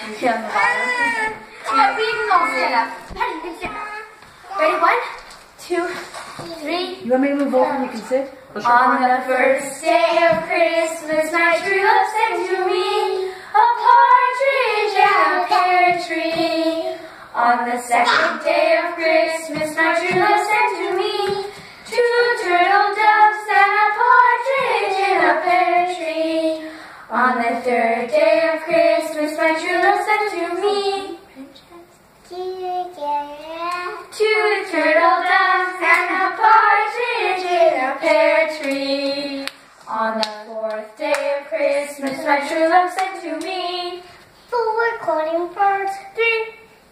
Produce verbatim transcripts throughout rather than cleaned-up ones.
Here on the bottom. Oh, we can all stand up. Patty, you can stand up. Ready? One, two, three. You want me to move over and you can sit? On the first day of Christmas, my true love sent to me a partridge and a pear tree. On the second day of Christmas, my true love sent to me two turtle doves and a partridge in a pear tree. On the third day of Christmas, my true love sent to me two turtle doves and a partridge in a pear tree. On the fourth day of Christmas, my true love sent to me four calling birds, three,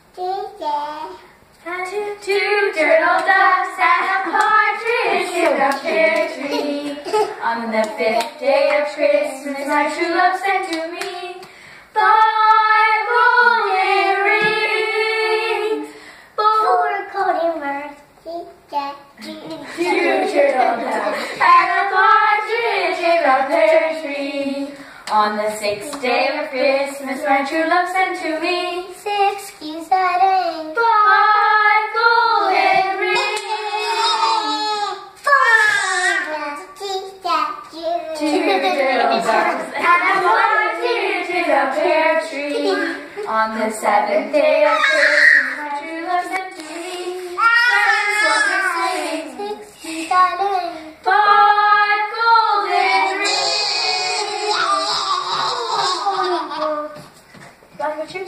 and two, two turtle doves and a partridge in a pear tree. On the fifth day of Christmas, my true love sent to me five golden rings, four golden birds, two turtle doves and a partridge in a pear tree. On the sixth day of Christmas, my true love sent to me six geese a day, five golden rings, two turtle doves and a partridge in a pear tree. On the seventh day of Christmas, my true love sent to me seven swans singing, six geese a day, five golden rings. Two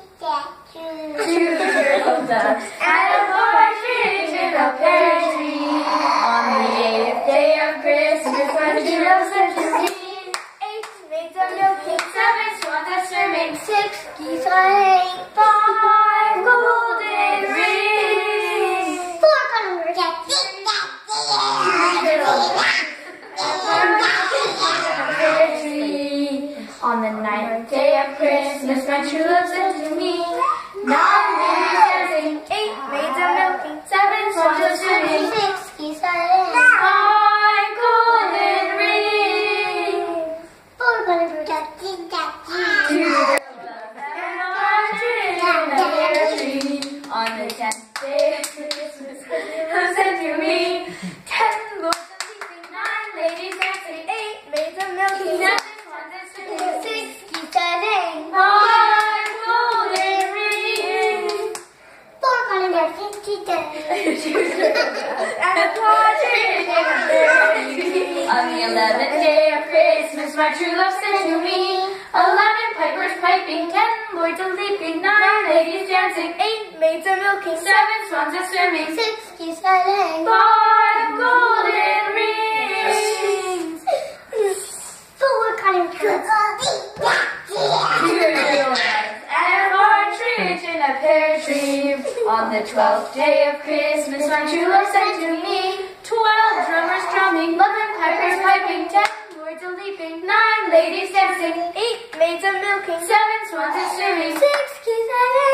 turtle doves and a partridge in a pear tree. On the eighth day of Christmas, my true love sent to me eight maids of milking, seven swans a swimming, six geese a laying, five golden rings, four golden birds, two turtle doves and a partridge in a pear tree. On the ninth day of Christmas, my true love sent to me nine ladies dancing, eight maids of milking, seven swans a swimming, six geese a laying, five golden rings, four golden birds, two turtle doves and a partridge in a pear tree. On the tenth day of Christmas, my true love sent to me ten lords of leaping, nine ladies dancing, eight maids of milking, seven swans a swimming, six geese a laying, five golden rings, four golden birds, two turtle doves and a partridge in a pear tree. On the eleventh day of Christmas, my true love sent to me eleven pipers piping, ten lords a leaping, nine ladies dancing, eight maids a milking, seven swans a swimming, six geese a laying, five golden rings, four golden birds, two turtle doves and a partridge in a pear tree. On the twelfth day of Christmas, my true love sent to me twelve drummers drumming, eleven pipers piping, ten lords a leaping, nine ladies dancing, eight maids a milking, seven swans a swimming, six geese a laying.